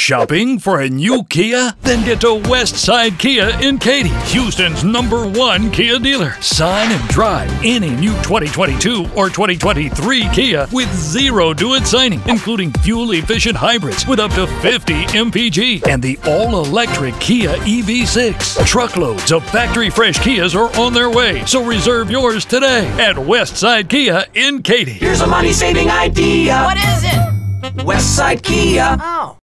Shopping for a new Kia? Then get to WESTSIDE Kia in Katy, Houston's #1 Kia dealer. Sign and drive any new 2022 or 2023 Kia with zero do-it signing, including fuel-efficient hybrids with up to 50 mpg and the all-electric Kia EV6. Truckloads of factory-fresh Kias are on their way, so reserve yours today at WESTSIDE Kia in Katy. Here's a money-saving idea. What is it? WESTSIDE Kia. Oh.